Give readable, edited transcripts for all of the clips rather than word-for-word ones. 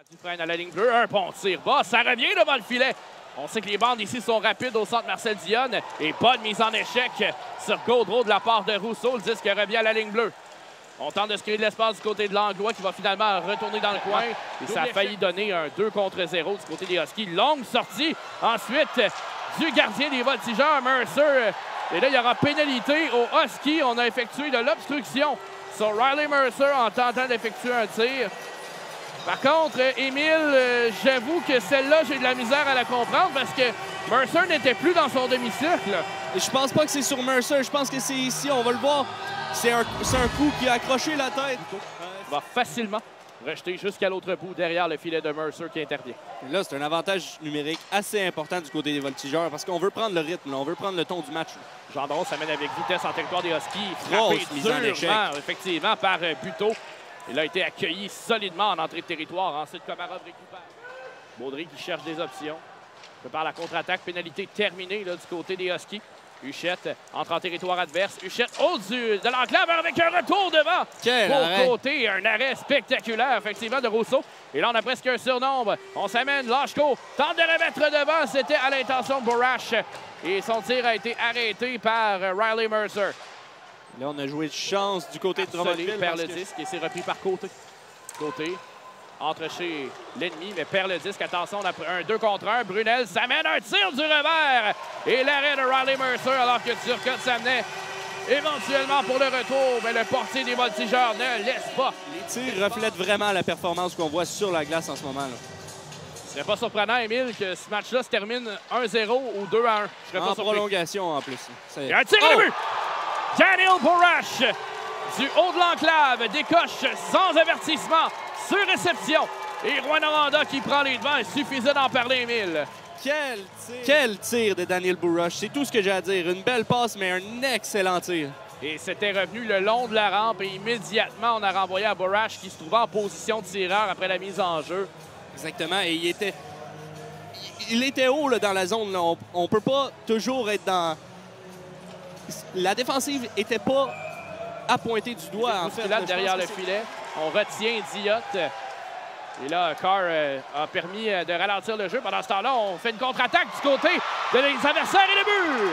Dufresne à la ligne bleue, un bon tir bas, ça revient devant le filet. On sait que les bandes ici sont rapides au centre Marcel Dionne et pas de mise en échec sur Gaudreau de la part de Rousseau. Le disque revient à la ligne bleue. On tente de se créer de l'espace du côté de Langlois qui va finalement retourner dans le coin. Et ça a failli donner un 2 contre 0 du côté des Huskies. Longue sortie ensuite du gardien des Voltigeurs, Mercer. Et là, il y aura pénalité aux Huskies. On a effectué de l'obstruction sur Riley Mercer en tentant d'effectuer un tir. Par contre, Émile, j'avoue que celle-là, j'ai de la misère à la comprendre parce que Mercer n'était plus dans son demi-cercle. Je pense pas que c'est sur Mercer. Je pense que c'est ici. On va le voir. C'est un coup qui a accroché la tête. Il va facilement rejeter jusqu'à l'autre bout derrière le filet de Mercer qui intervient. Et là, c'est un avantage numérique assez important du côté des Voltigeurs parce qu'on veut prendre le rythme. Là. On veut prendre le ton du match. Gendron s'amène avec vitesse en territoire des Huskies. Grosse mise en échec. Effectivement, par Buteau. Il a été accueilli solidement en entrée de territoire. Ensuite, Komarov récupère. Baudry qui cherche des options. Prépare la contre-attaque. Pénalité terminée là, du côté des Huskies. Huchette entre en territoire adverse. Huchette haut de l'enclave avec un retour devant. Quel Pour arrêt. côté, un arrêt spectaculaire, effectivement, de Rousseau. Et là, on a presque un surnombre. On s'amène. Lachko tente de remettre devant. C'était à l'intention de Borash. Et son tir a été arrêté par Riley Mercer. Là, on a joué de chance du côté de Drummondville. Perd le disque et c'est repris par côté. Côté entre chez l'ennemi, mais perd le disque. Attention, on a un 2 contre 1. Brunel s'amène un tir du revers. Et l'arrêt de Riley Mercer alors que Turcotte s'amenait éventuellement pour le retour. Mais le portier des Voltigeurs ne laisse pas. Les tirs reflètent vraiment la performance qu'on voit sur la glace en ce moment. Là. Ce serait pas surprenant, Émile, que ce match-là se termine 1-0 ou 2-1. En prolongation en plus. Et un tir au but! Daniel Borash, du haut de l'enclave, décoche sans avertissement sur réception. Et Rwanda qui prend les devants. Il suffisait d'en parler, Émile. Quel tir de Daniel Borash. C'est tout ce que j'ai à dire. Une belle passe, mais un excellent tir. Et c'était revenu le long de la rampe. Et immédiatement, on a renvoyé à Borash qui se trouvait en position de tireur après la mise en jeu. Exactement. Et il était haut là, dans la zone. Là. On peut pas toujours être dans... La défensive n'était pas à pointer du doigt, en fait. Derrière le filet, on retient Diot. Et là, Carr a permis de ralentir le jeu. Pendant ce temps-là, on fait une contre-attaque du côté de les adversaires et le but!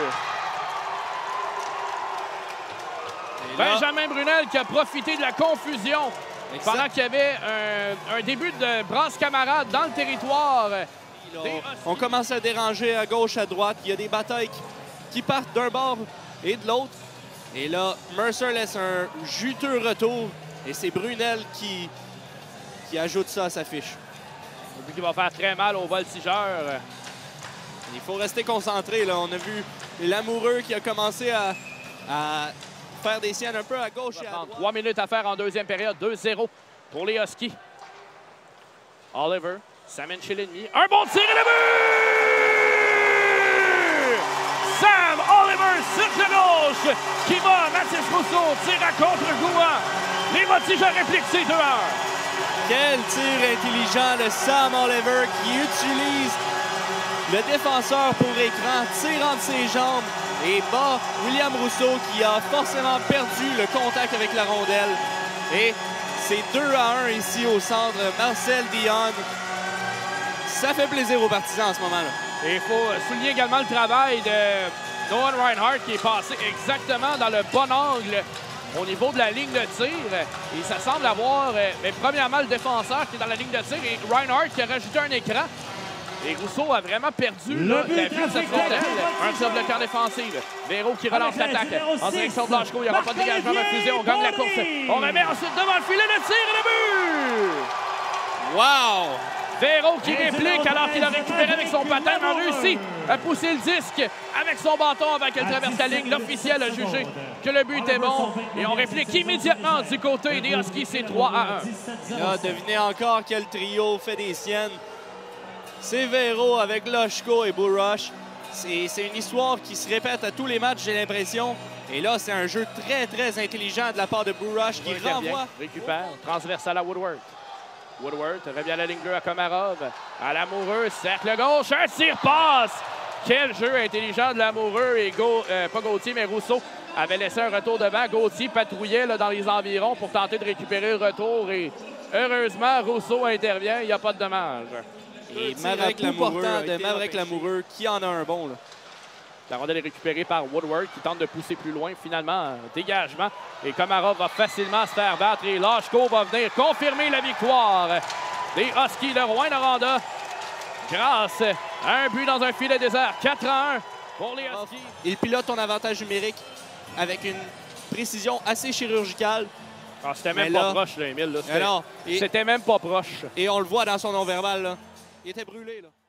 Benjamin Brunel qui a profité de la confusion pendant qu'il y avait un début de brasse camarade dans le territoire. On commence à déranger à gauche, à droite. Il y a des batailles qui partent d'un bord et de l'autre. Et là, Mercer laisse un juteux retour. Et c'est Brunel qui ajoute ça à sa fiche. Un but qui va faire très mal aux Voltigeurs. Il faut rester concentré. Là. On a vu Lamoureux qui a commencé à faire des siennes un peu à gauche et à droite. 3 minutes à faire en deuxième période. 2-0 pour les Huskies. Oliver s'amène chez l'ennemi. Un bon tir et le but! Sam Oliver, cirque gauche, qui va. Mathis Rousseau tire à contre-courant. Les Voltigeurs répliquent, c'est 2-1. Quel tir intelligent de Sam Oliver qui utilise le défenseur pour écran, tire entre ses jambes et bat William Rousseau qui a forcément perdu le contact avec la rondelle. Et c'est 2-1 ici au centre. Marcel Dionne. Ça fait plaisir aux partisans en ce moment-là. Et il faut souligner également le travail de Noah Reinhardt qui est passé exactement dans le bon angle au niveau de la ligne de tir. Et ça semble avoir, mais premièrement, le défenseur qui est dans la ligne de tir et Reinhardt qui a rajouté un écran. Et Rousseau a vraiment perdu la vue de cette rondelle. Un tir bloquant défensif. Véro qui relance l'attaque en direction de Blanchko. Il n'y aura pas de dégagement refusé. On gagne la course. On remet ensuite devant le filet le tir et le but! Wow! Véro qui réplique alors qu'il a récupéré avec son patin, mais a réussi à pousser le disque avec son bâton avant qu'elle traverse la ligne. L'officiel a jugé que le but était bon et on réplique immédiatement du côté des Huskies. C'est 3-1. Là, devinez encore quel trio fait des siennes. C'est Véro avec Loshko et Borash. C'est une histoire qui se répète à tous les matchs, j'ai l'impression. Et là, c'est un jeu très, très intelligent de la part de Borash qui renvoie. Récupère, transversal à Woodward. Woodward revient à la ligne bleue à Komarov. À Lamoureux, cercle gauche, un tir passe quel jeu intelligent de l'amoureux et pas Gauthier, mais Rousseau avait laissé un retour devant. Gauthier patrouillait là, dans les environs pour tenter de récupérer le retour et heureusement, Rousseau intervient. Il n'y a pas de dommage. Et Maverick Lamoureux qui en a un bon. Là. La rondelle est récupérée par Woodward qui tente de pousser plus loin. Finalement, dégagement. Et Komarov va facilement se faire battre. Et Lashko va venir confirmer la victoire des Huskies de Rouyn-Noranda grâce à un but dans un filet désert. 4-1 pour les Huskies. Il pilote ton avantage numérique avec une précision assez chirurgicale. Ah, c'était même pas proche, là, Émile. C'était même pas proche. Et on le voit dans son non-verbal. Il était brûlé. Là.